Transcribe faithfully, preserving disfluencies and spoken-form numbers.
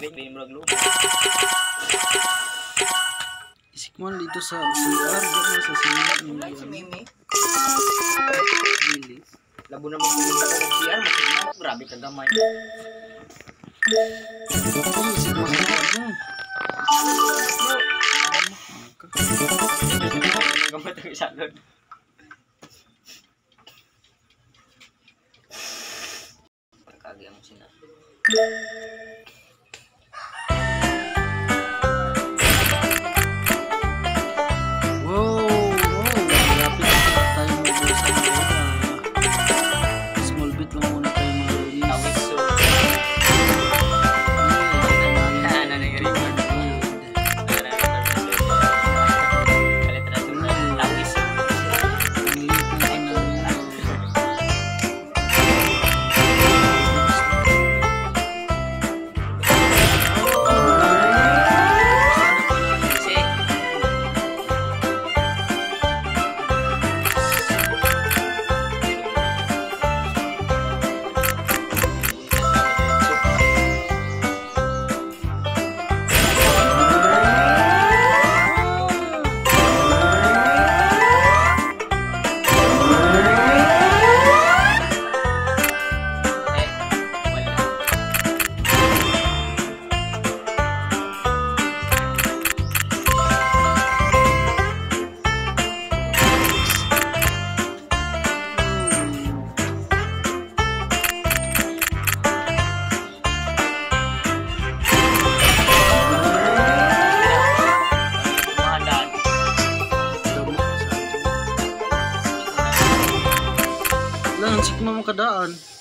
Green din mo nagluto. Isikmon dito sa C R, gano'n sa sinilip ng Wala si Mimi. Really? Labo naman pumunta ko ng C R, masigma. Grabe ka gamay. Oh, isikmon sa ano? Gamay tayo sa agad. Pagkagi ang sina. Wow! Wow! Malapit na tayo mag-usan ko na small bit lang muna tayo mag-release. Tawis so. Ano na yung record? Tawis so. Lang, sikma mo kadaan.